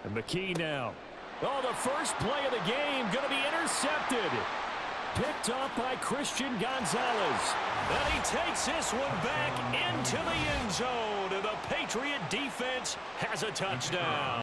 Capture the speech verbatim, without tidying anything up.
And McKee now. Oh, the first play of the game going to be intercepted. Picked off by Christian Gonzalez. And he takes this one back into the end zone. And the Patriot defense has a touchdown.